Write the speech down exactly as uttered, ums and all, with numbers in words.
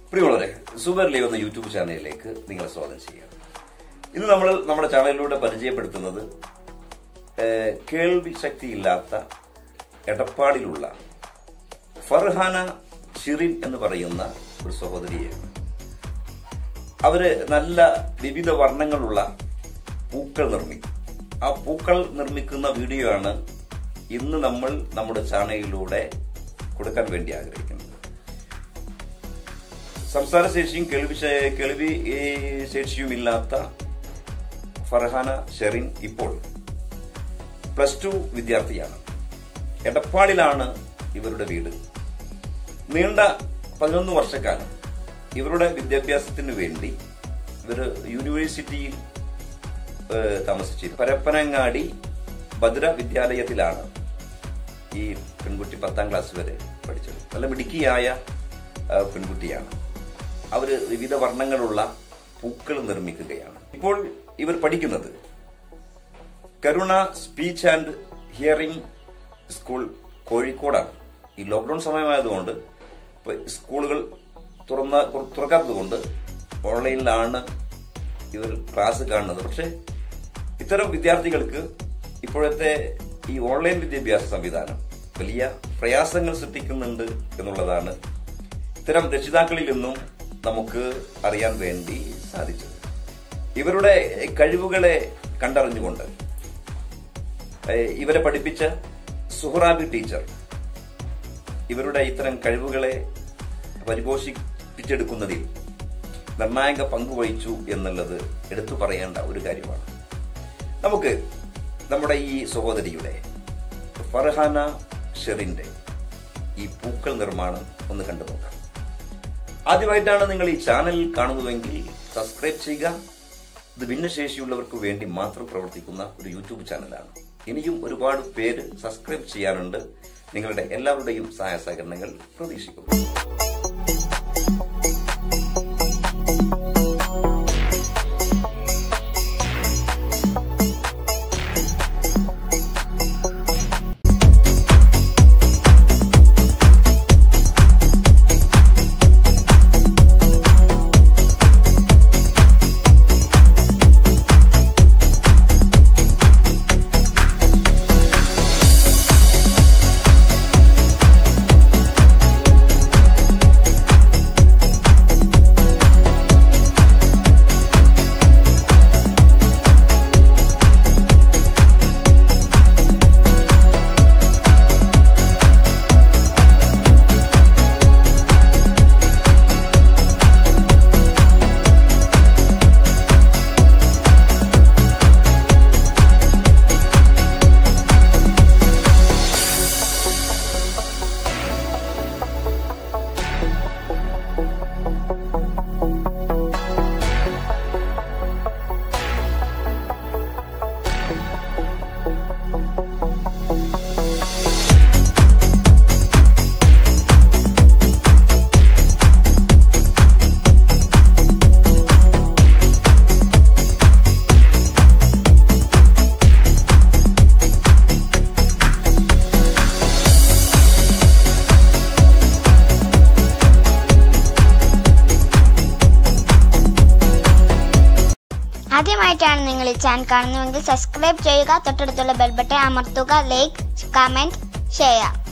പ്രിയമുള്ളവരെ, super live എന്ന YouTube ചാനലിലേക്ക് നിങ്ങളെ സ്വാഗതം ചെയ്യാം. ഇന്ന് നമ്മൾ നമ്മുടെ ചാനലിലൂടെ പരിചയപ്പെടുത്തുന്നത് കേൾവി ശക്തിയില്ലാത്ത എടപ്പാടിലുള്ള ഫർഹാന ഷിറിൻ എന്ന് പറയുന്ന ഒരു സഹോദരിയാണ്. അവര് നല്ല വിവിധ വർണ്ണങ്ങളുള്ള പൂക്കൾ നിർമ്മിക്കും. ആ പൂക്കൾ നിർമ്മിക്കുന്ന വീഡിയോ ആണ് ഇന്ന് നമ്മൾ നമ്മുടെ ചാനലിലൂടെ കൊടുക്കാൻ വേണ്ടി ആഗ്രഹിക്കുന്നത്. സംസാരശേഷിയും കേൾവി കേൾവി ശേഷിയുമില്ലാത്ത ഫർഹാന ഷെറിൻ ഇപ്പോൾ പ്ലസ് ടു വിദ്യാർത്ഥിയാണ്. എടപ്പാടിലാണ് ഇവരുടെ വീട്. നീണ്ട പതിനൊന്ന് വർഷക്കാലം ഇവരുടെ വിദ്യാഭ്യാസത്തിന് വേണ്ടി ഇവർ യൂണിവേഴ്സിറ്റിയിൽ താമസിച്ചിരുന്നു. പരപ്പനങ്ങാടി ഭദ്ര വിദ്യാലയത്തിലാണ് ഈ പെൺകുട്ടി പത്താം ക്ലാസ് വരെ പഠിച്ചത്. നല്ല മിടുക്കിയായ പെൺകുട്ടിയാണ്. അവര് വിവിധ വർണ്ണങ്ങളുള്ള പൂക്കൾ നിർമ്മിക്കുകയാണ്. ഇപ്പോൾ ഇവർ പഠിക്കുന്നത് Karuna speech and hearing school കോഴിക്കോടാണ്. ഈ ലോക്ക്ഡൌൺ സമയമായതുകൊണ്ട് സ്കൂളുകൾ തുറന്ന തുറക്കാത്തതുകൊണ്ട് ഓൺലൈനിലാണ് ഇവർ ക്ലാസ് കാണുന്നത്. പക്ഷെ ഇത്തരം വിദ്യാർത്ഥികൾക്ക് ഇപ്പോഴത്തെ ഈ ഓൺലൈൻ വിദ്യാഭ്യാസ സംവിധാനം വലിയ പ്രയാസങ്ങൾ സൃഷ്ടിക്കുന്നുണ്ട് എന്നുള്ളതാണ് ഇത്തരം രക്ഷിതാക്കളിൽ നിന്നും നമുക്ക് അറിയാൻ വേണ്ടി സാധിച്ചത്. ഇവരുടെ കഴിവുകളെ കണ്ടറിഞ്ഞുകൊണ്ട് ഇവരെ പഠിപ്പിച്ച സുഹറാബി ടീച്ചർ ഇവരുടെ ഇത്തരം കഴിവുകളെ പരിപോഷിപ്പിച്ചെടുക്കുന്നതിൽ നിർണായക പങ്കുവഹിച്ചു എന്നുള്ളത് എടുത്തു പറയേണ്ട ഒരു കാര്യമാണ്. നമുക്ക് നമ്മുടെ ഈ സഹോദരിയുടെ ഫർഹാന ഷെറിന്റെ ഈ പൂക്കൾ നിർമ്മാണം ഒന്ന് കണ്ടു നോക്കാം. ആദ്യമായിട്ടാണ് നിങ്ങൾ ഈ ചാനൽ കാണുന്നതെങ്കിൽ സബ്സ്ക്രൈബ് ചെയ്യുക. ഇത് ഭിന്നശേഷിയുള്ളവർക്ക് വേണ്ടി മാത്രം പ്രവർത്തിക്കുന്ന ഒരു യൂട്യൂബ് ചാനലാണ്. ഇനിയും ഒരുപാട് പേര് സബ്സ്ക്രൈബ് ചെയ്യാനുണ്ട്. നിങ്ങളുടെ എല്ലാവരുടെയും സഹായ സഹകരണങ്ങൾ പ്രതീക്ഷിക്കുന്നു. ആദ്യമായിട്ടാണ് നിങ്ങൾ ഈ ചാനൽ കാണുന്നതെങ്കിൽ സബ്സ്ക്രൈബ് ചെയ്യുക, തൊട്ടടുത്തുള്ള ബെൽ ബട്ടൺ അമർത്തുക, ലൈക്ക്, കമന്റ്, ഷെയർ.